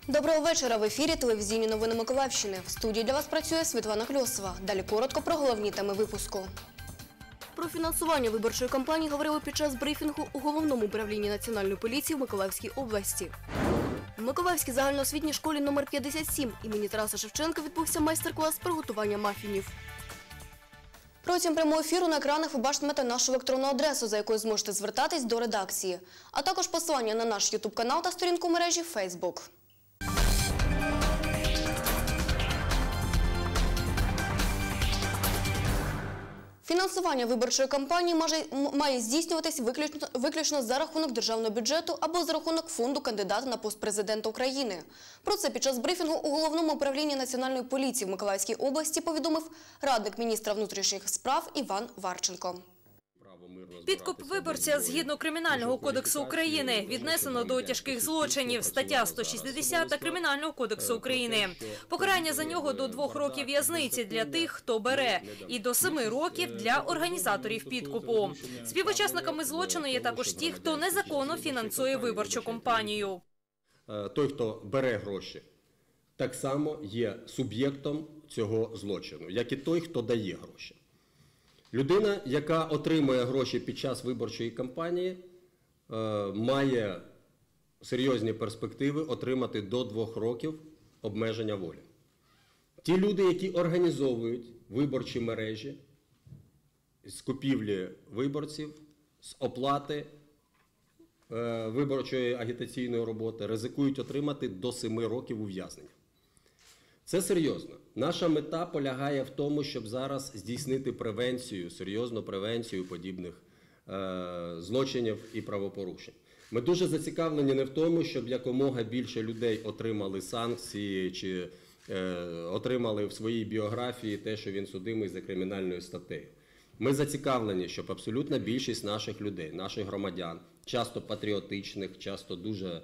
Доброго вечора. В ефірі телевізійні новини Миколаївщини. В студії для вас працює Світлана Кльосова. Далі коротко про головні теми випуску. Про фінансування виборчої кампанії говорили під час брифінгу у Головному управлінні Національної поліції в Миколаївській області. В Миколаївській загальноосвітній школі номер 57 імені Тараса Шевченка відбувся майстер-клас з приготування мафінів. Протягом прямого ефіру на екранах ви бачитимете нашу електронну адресу, за якою зможете звертатись до редакції, а також посилання на наш YouTube-канал та сторінку в мережі Facebook. Фінансування виборчої кампанії має здійснюватись виключно за рахунок державного бюджету або за рахунок фонду кандидата на пост президента України. Про це під час брифінгу у Головному управлінні Національної поліції в Миколаївській області повідомив радник міністра внутрішніх справ Іван Варченко. Підкуп виборця згідно Кримінального кодексу України віднесено до тяжких злочинів, стаття 160 Кримінального кодексу України. Покарання за нього до 2 років в'язниці для тих, хто бере, і до 7 років для організаторів підкупу. Співучасниками злочину є також ті, хто незаконно фінансує виборчу кампанію. Той, хто бере гроші, так само є суб'єктом цього злочину, як і той, хто дає гроші. Людина, яка отримує гроші під час виборчої кампанії, має серйозні перспективи отримати до 2 років обмеження волі. Ті люди, які організовують виборчі мережі з купівлі виборців, з оплати виборчої агітаційної роботи, ризикують отримати до 7 років ув'язнення. Це серйозно. Наша мета полягає в тому, щоб зараз здійснити превенцію, серйозну превенцію подібних злочинів і правопорушень. Ми дуже зацікавлені не в тому, щоб якомога більше людей отримали санкції чи отримали в своїй біографії те, що він судимий за кримінальною статтею. Ми зацікавлені, щоб абсолютна більшість наших людей, наших громадян, часто патріотичних, часто дуже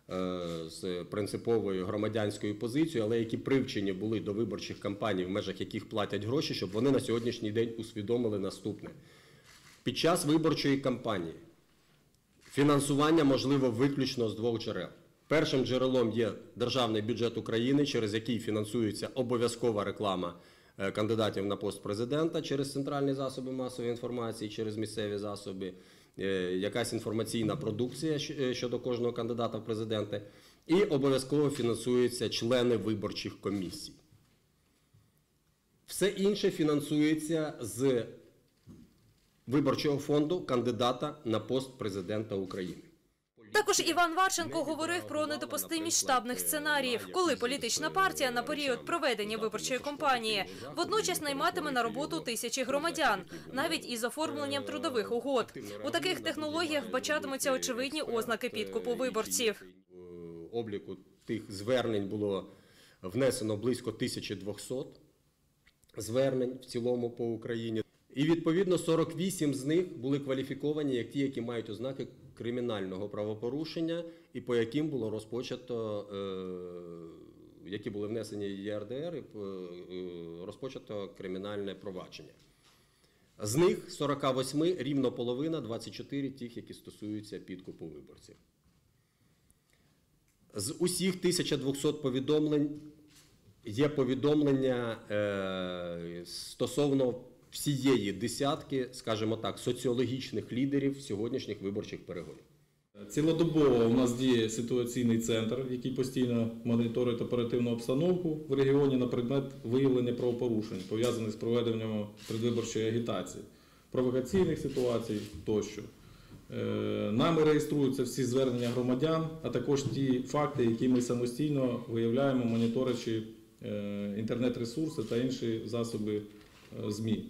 з принциповою громадянською позицією, але які привчені були до виборчих кампаній, в межах яких платять гроші, щоб вони на сьогоднішній день усвідомили наступне. Під час виборчої кампанії фінансування можливо виключно з 2 джерел. Першим джерелом є державний бюджет України, через який фінансується обов'язкова реклама кандидатів на пост президента через центральні засоби масової інформації, через місцеві засоби, якась інформаційна продукція щодо кожного кандидата в президенти, і обов'язково фінансуються члени виборчих комісій. Все інше фінансується з виборчого фонду кандидата на пост президента України. Також Іван Варченко говорив про недопустимість штабних сценаріїв, коли політична партія на період проведення виборчої кампанії водночас найматиме на роботу тисячі громадян, навіть із оформленням трудових угод. У таких технологіях вбачатимуться очевидні ознаки підкупу виборців. У обліку тих звернень було внесено близько 1200 звернень в цілому по Україні. І, відповідно, 48 з них були кваліфіковані як ті, які мають ознаки кримінального правопорушення і по яким було розпочато, які були внесені в ЄРДР, і розпочато кримінальне провадження. З них 48 рівно половина, 24 тих, які стосуються підкупу виборців. З усіх 1200 повідомлень є повідомлення стосовно всієї десятки, скажімо так, соціологічних лідерів сьогоднішніх виборчих перегонів. Цілодобово у нас діє ситуаційний центр, який постійно моніторить оперативну обстановку в регіоні на предмет виявлення правопорушень, пов'язаних з проведенням предвиборчої агітації, провокаційних ситуацій тощо. Нами реєструються всі звернення громадян, а також ті факти, які ми самостійно виявляємо, моніторячи інтернет-ресурси та інші засоби ЗМІ.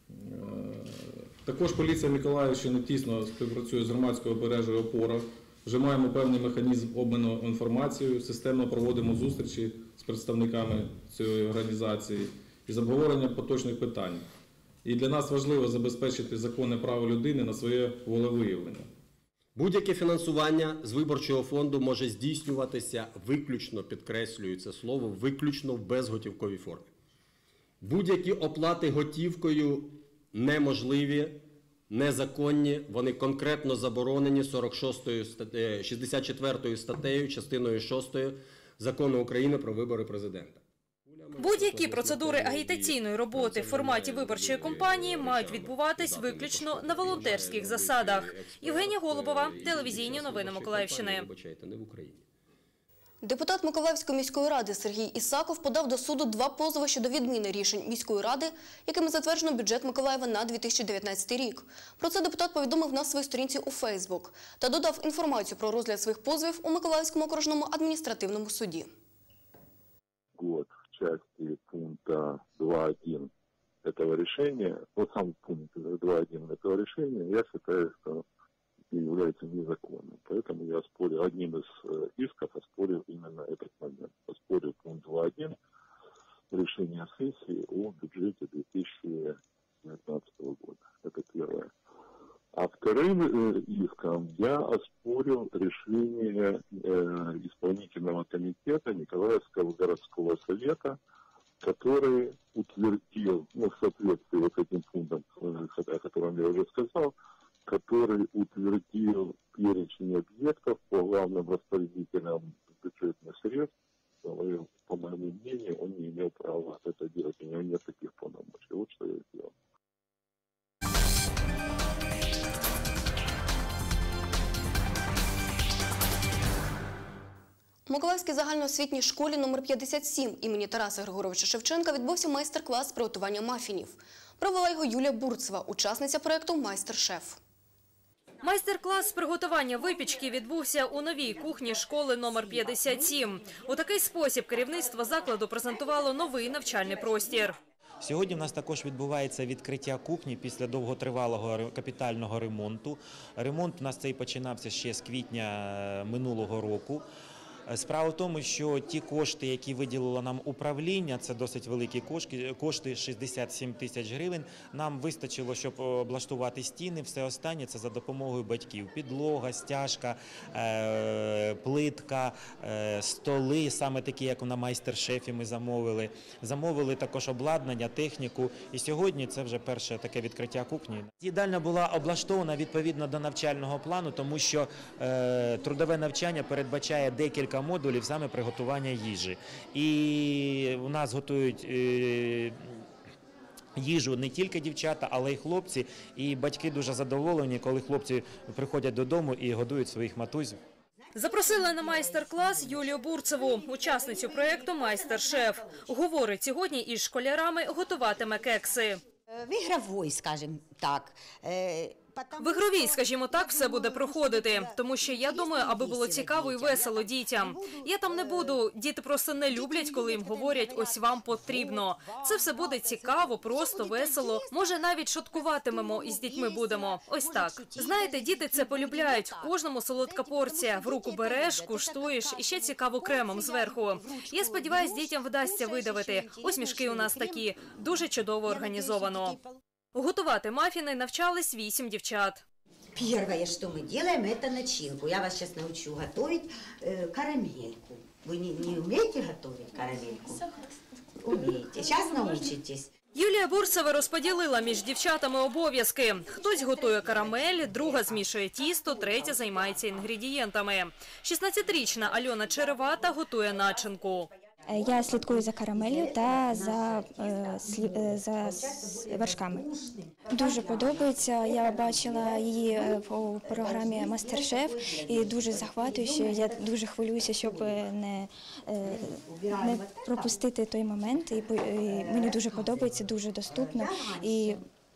Також поліція Миколаївщини тісно співпрацює з громадською мережею «Опора». Вже маємо певний механізм обміну інформацією, системно проводимо зустрічі з представниками цієї організації із обговоренням поточних питань. І для нас важливо забезпечити законне право людини на своє волевиявлення. Будь-яке фінансування з виборчого фонду може здійснюватися виключно, підкреслюю це слово, виключно в безготівковій формі. Будь-які оплати готівкою неможливі, незаконні, вони конкретно заборонені 64 статтею, частиною 6 Закону України про вибори президента. Будь-які процедури агітаційної роботи в форматі виборчої кампанії мають відбуватись виключно на волонтерських засадах. Євгенія Голубова, телевізійні новини Миколаївщини. Депутат Миколаївської міської ради Сергій Ісаков подав до суду 2 позови щодо відміни рішень міської ради, якими затверджено бюджет Миколаєва на 2019 рік. Про це депутат повідомив на своїй сторінці у Фейсбук та додав інформацію про розгляд своїх позовів у Миколаївському окружному адміністративному суді. Год в части пункта 2.1 этого решения, вот сам пункт 2.1 этого решения, я считаю, что является незаконным. Поэтому я оспорил, одним из исков оспорил именно этот момент. Оспорил пункт 2.1 решения сессии о бюджете 2019 года. Это первое. А вторым иском я оспорил решение исполнительного комитета Николаевского городского совета, который утвердил, в соответствии вот этим пунктом, о котором я уже сказал, который утвердил перечень объектов по главным распорядителям бюджетных средств. По моему мнению, он не имел права это делать, у него нет таких полномочий. Вот что я сделал. У Миколаївській загальноосвітній школі номер 57 імені Тараса Григоровича Шевченка відбувся майстер-клас з приготування мафінів. Провела його Юлія Бурцева, учасниця проєкту «Майстер-шеф». Майстер-клас з приготування випічки відбувся у новій кухні школи номер 57. У такий спосіб керівництво закладу презентувало новий навчальний простір. Сьогодні в нас також відбувається відкриття кухні після довготривалого капітального ремонту. Ремонт у нас цей починався ще з квітня минулого року. Справа в тому, що ті кошти, які виділило нам управління, це досить великі кошти, 67 тисяч гривень, нам вистачило, щоб облаштувати стіни, все останнє це за допомогою батьків. Підлога, стяжка, плитка, столи, саме такі, як на майстер-шефі ми замовили. Замовили також обладнання, техніку, і сьогодні це вже перше таке відкриття кухні. Їдальня була облаштована відповідно до навчального плану, тому що трудове навчання передбачає декілька модулів саме приготування їжі. І у нас готують їжу не тільки дівчата, але й хлопці. І батьки дуже задоволені, коли хлопці приходять додому і годують своїх матусь. Запросили на майстер-клас Юлію Бурцеву, учасницю проєкту «Майстер-шеф». Говорить, сьогодні із школярами готуватиме кекси. В ігровій, скажімо так. В ігровій, скажімо так, все буде проходити, тому що я думаю, аби було цікаво і весело дітям. Я там не буду, діти просто не люблять, коли їм говорять, ось вам потрібно. Це все буде цікаво, просто, весело. Може, навіть шуткуватимемо і з дітьми будемо. Ось так. Знаєте, діти це полюбляють. Кожному солодка порція. В руку береш, куштуєш і ще цікаво кремом зверху. Я сподіваюся, дітям вдасться видавити. Усмішки у нас такі. Дуже чудово організовано. Готувати мафіни навчались 8 дівчат. Первое, что мы делаем, это начинку. Я вас сейчас научу готовить карамельку. Вы не умеете готовить карамельку? Умеете. Сейчас научитесь. Юлія Бурцева розподілила між дівчатами обов'язки. Хтось готує карамель, друга змішує тісто, третя займається інгредієнтами. 16-річна Альона Черевата готує начинку. Я слідкую за карамелью та за вершками. Дуже подобається. Я бачила її по програмі «Мастер-шеф» і дуже захватуюче. Я дуже хвилююся, щоб не пропустити той момент. І мені дуже подобається, дуже доступно. І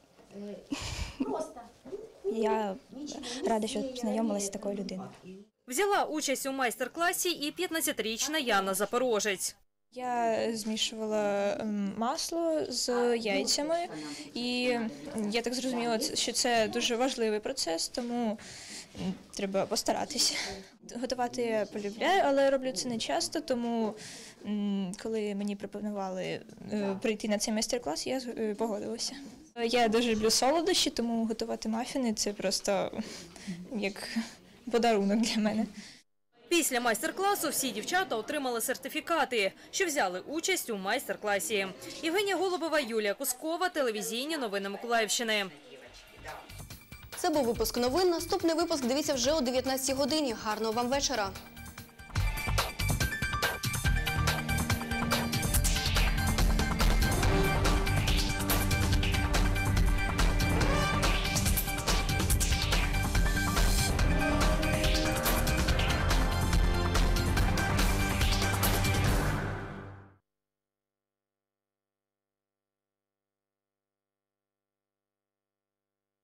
я рада, що знайомилася з такою людиною. Взяла участь у майстер-класі і 15-річна Яна Запорожець. Я змішувала масло з яйцями, і я так зрозуміла, що це дуже важливий процес, тому треба постаратися. Готувати я полюбляю, але роблю це не часто, тому коли мені пропонували прийти на цей майстер-клас, я погодилася. Я дуже люблю солодощі, тому готувати мафіни – це просто як подарунок для мене. Після майстер-класу всі дівчата отримали сертифікати, що взяли участь у майстер-класі. Євгенія Голубова, Юлія Кускова, телевізійні новини Миколаївщини. Це був випуск новин. Наступний випуск дивіться вже о 19 годині. Гарного вам вечора.